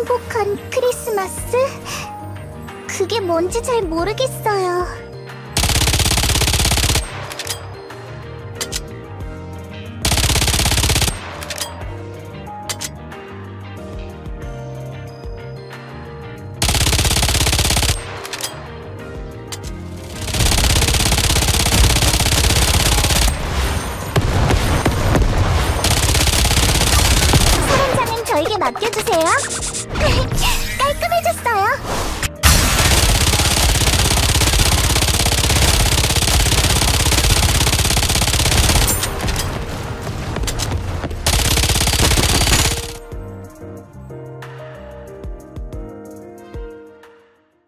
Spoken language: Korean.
행복한 크리스마스? 그게 뭔지 잘 모르겠어요. 사람장은 저에게 맡겨주세요.